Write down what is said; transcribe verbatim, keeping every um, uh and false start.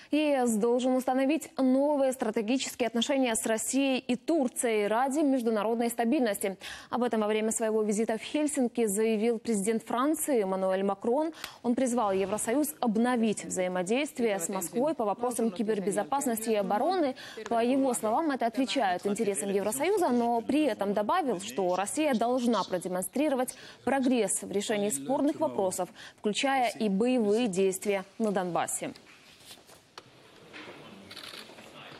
ЕС должен установить новые стратегические отношения с Россией и Турцией ради международной стабильности. Об этом во время своего визита в Хельсинки заявил президент Франции Эммануэль Макрон. Он призвал Евросоюз обновить взаимодействие с Москвой по вопросам кибербезопасности и обороны. По его словам, это отвечает интересам Евросоюза, но при этом добавил, что Россия должна продемонстрировать прогресс в решении спорных вопросов, включая и боевые действия на Донбассе.